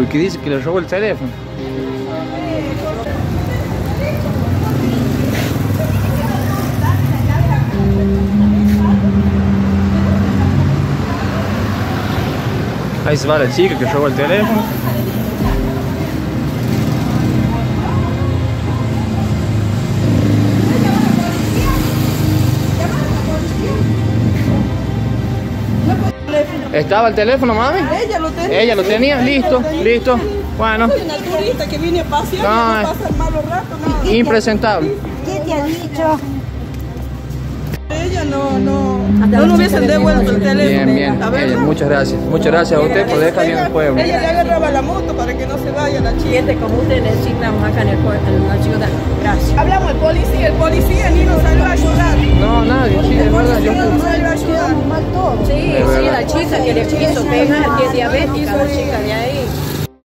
porque dice que le robó el teléfono. Ahí se va la chica que robó el teléfono. ¿Estaba el teléfono, mami? Ella lo tenía. Ella lo tenía, listo, listo. Bueno. Soy una turista que vine a pasear, no pasa el malos ratos, nada. Impresentable. ¿Qué te ha dicho? Ella no hubiesen devuelto el teléfono. Bien. Ella, Muchas gracias a usted por dejar bien el pueblo. Ella le agarraba la moto para que no se vaya la chica. Gente como usted necesitamos acá en el archivo. Gracias. Hablamos el policía ni nos salió a ayudar. No, nadie, sí, de verdad. No nos salió a ayudar. Sí, la chica que le quiso pegar, que es diabética, la chica de ahí.